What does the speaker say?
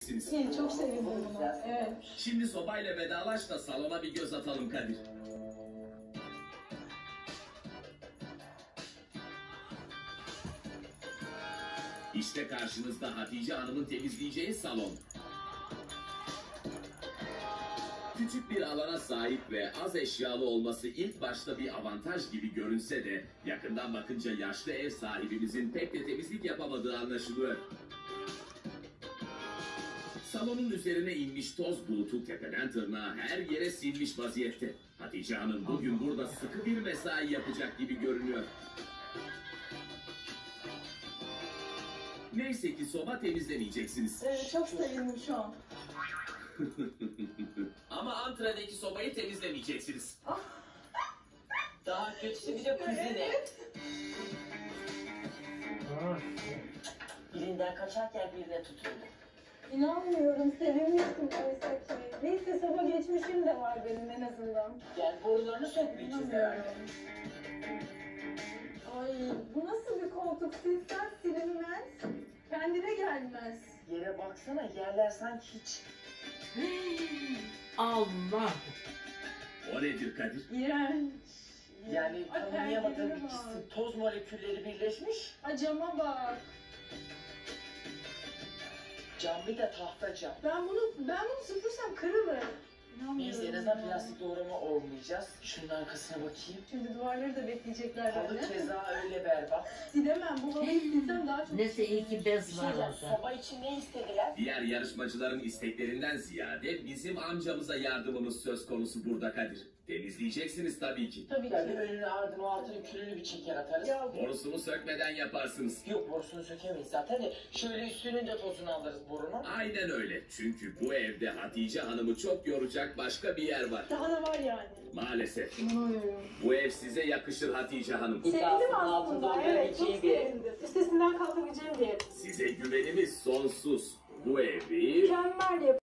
Çok sevindim buna. Evet. Şimdi sobayla vedalaş da salona bir göz atalım Kadir. İşte karşınızda Hatice Hanım'ın temizleyeceği salon. Küçük bir alana sahip ve az eşyalı olması ilk başta bir avantaj gibi görünse de yakından bakınca yaşlı ev sahibimizin pek de temizlik yapamadığı anlaşılıyor. Salonun üzerine inmiş toz bulutu tepeden tırnağa her yere silmiş vaziyette. Hatice Hanım bugün burada sıkı bir mesai yapacak gibi görünüyor. Neyse ki soba temizlemeyeceksiniz. Evet, çok sevindim şu an. Ama antredeki sobayı temizlemeyeceksiniz. Daha kötüsü bir de kuzine. Birinden kaçarken birine tutuldu. İnanmıyorum, sevinmiştim oysa ki. Neyse soba geçmişim de var benim en azından. Gel borularını sökmeyeceğiz herhalde. Ay, bu nasıl bir koltuk? Silsen silinmez. Kendine gelmez. Yere baksana, yerler sanki hiç. Allah! O nedir Kadir? İğrenç. Yani Ay, tanımlayamadığım perdeleri var. ikisi toz molekülleri birleşmiş. Ay, cama bak. Cam bir de tahta cam. Ben bunu süpürsem kırılır. Neyse en azından plastik doğrama olmayacağız. Şunun arkasına bakayım. Şimdi duvarları da bekleyecekler Halı benden. keza öyle berbat. Silemem. Bu halıyı silsem daha çok... Neyse iyi ki bez var orada. Soba için ne istediler? Diğer yarışmacıların isteklerinden ziyade bizim amcamıza yardımımız söz konusu burada Kadir. Temizleyeceksiniz tabii ki. Tabii Yani ki. önünü ardını o altını külünü bir çeker atarız. Ya, Borusunu sökmeden yaparsınız. Yok borusunu sökemeyiz zaten de şöyle üstünün de tozunu alırız borunun. Aynen öyle. Çünkü bu evde Hatice Hanım'ı çok yoracak başka bir yer var. daha da var yani. Maalesef. İnanamıyorum. Bu ev size yakışır Hatice Hanım. Sevindim altında aslında. Evet, çok olabileceği bir ev. sevindim. Üstesinden kalkabileceğim bir ev. Size güvenimiz sonsuz. Bu evi Mükemmel yapı.